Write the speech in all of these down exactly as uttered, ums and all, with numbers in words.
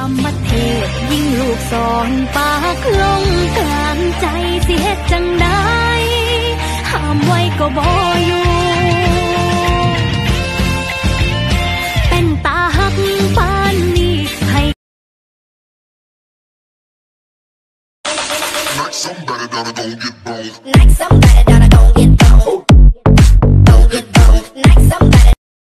ามเทศยิ่งลูกสอนปากลงกลางใจสิเฮ็ดจังได้ห้ามไว้ก็บ่อยู่เป็นตาหักปานนี้ให้ Like somebody gotta go get boned. Like somebody gotta go get boned. Go get boned. Like somebody.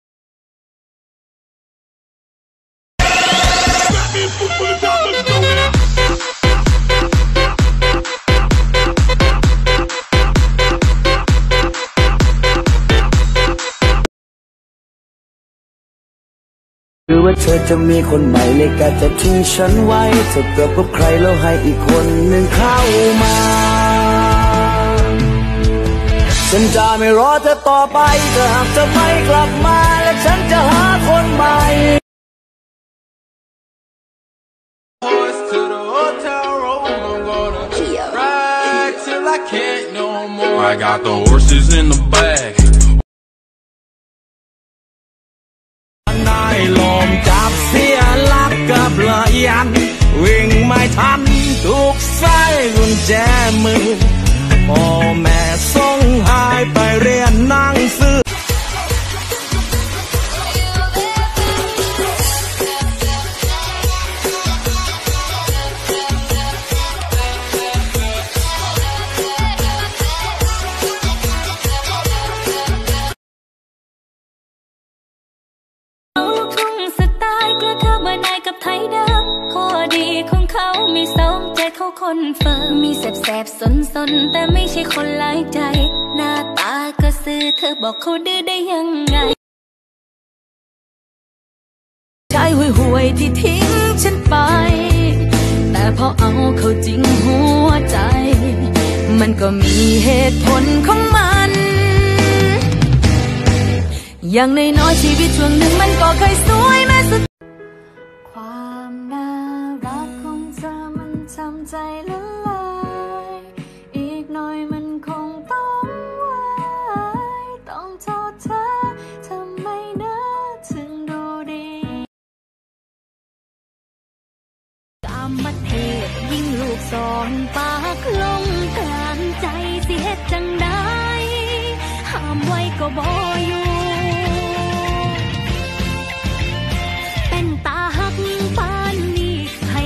หรือว่าเธอจะมีคนใหม่เลยกะจะทิ้งฉันไว้เธอเกิดกับใครแล้วให้อีกคนหนึ่งเข้ามาฉันจะไม่รอเธอต่อไปถ้าหากเธอไม่กลับมาและฉันจะหาคนใหม่ I got the horses in the bag นายลมจับเสียหลักกับละยันวิ่งไม่ทันถูกใส่กุญแจมือพ่อแม่ส่งหายไปเรียนหนังสือคอนเฟิร์มมีแสบๆสนๆแต่ไม่ใช่คนหลายใจหน้าตาก็ซื่อเธอบอกเขาดื้อได้ยังไงชายห่วยๆที่ทิ้งฉันไปแต่พอเอาเขาจริงหัวใจมันก็มีเหตุผลของมันอย่างน้อยๆชีวิตช่วงหนึ่งมันก็เคยสวยแม้สุดความน่ารักของเธอมันทำใจละลายอีกหน่อยมันคงต้องไว้ต้องโทษเธอทำไมนะถึงดูดีกามเทศยิ่งลูกสอนปากลงกลางใจสิเฮ็ดจังได้ห้ามไว้ก็บ่อยู่เป็นตาหักปานนี้ให้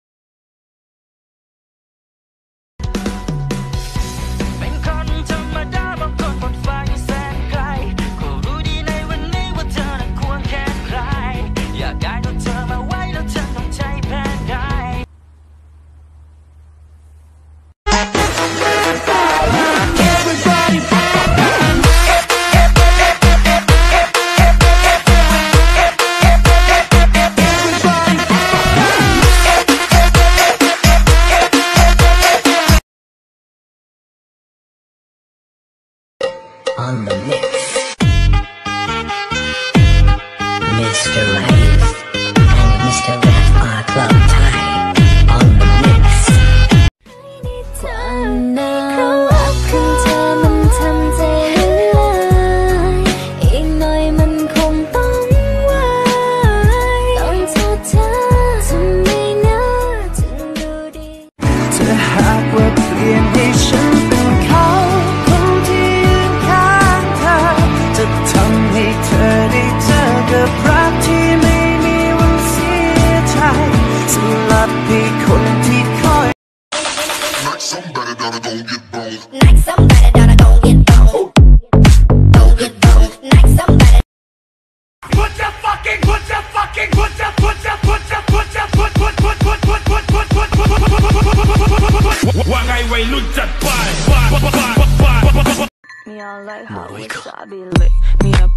เป็นคนธรรมดาบางคนบนฟ้าอยู่แสนไกลก็รู้ดีในวันนี้ว่าเธอน่ะควรแค่ใครอยากได้ตัวเธอมาไว้แล้วเธอต้องใจแพ้ได้ On the mix, Mister Rave and Mister Ref are Club Thai on the mix. ความน่ารักของเธอมันทำใจละลายอีกหน่อยมันคงต้องไว้ต้องโทษเธอทำไมนะถึงดูดีจะหากว่าเปลี่ยนให้ฉันเป็นเขาทำให้เธอได้เจอกับรักที่ไม่มีวันเสียใจสำหรับให้คนที่คอย Like somebody gotta go get boned. Like somebody gotta go get boned. Go get boned. Like somebody. Put your fucking, put your fucking, put your, put your, put your, put your, put, put, put, put, put, put, put, put, put, put. ว่าไงวัยรุ่นจัดไป Me all like how wasabi lit. Me up